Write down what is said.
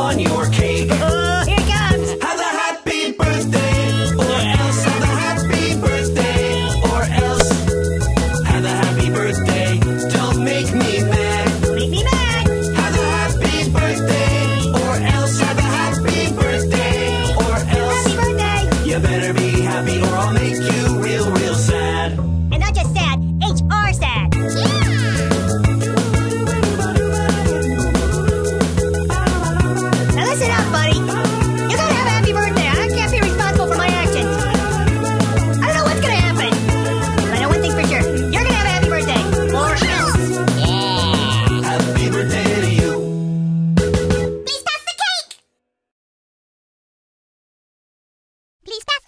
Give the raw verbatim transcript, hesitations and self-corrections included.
on your cake. Oh, here it comes. Have a happy birthday, or else have a happy birthday, or else have a happy birthday. Don't make me mad. Make me mad. Have a happy birthday, or else have a happy birthday, or else Happy birthday. you better be happy or I'll make you real, real sad. And not just sad, H R sad. Now listen up, buddy. You gotta have a happy birthday. I can't be responsible for my actions. I don't know what's gonna happen. But I know one thing for sure. You're gonna have a happy birthday. Or else. Happy birthday to you. Please pass the cake! Please pass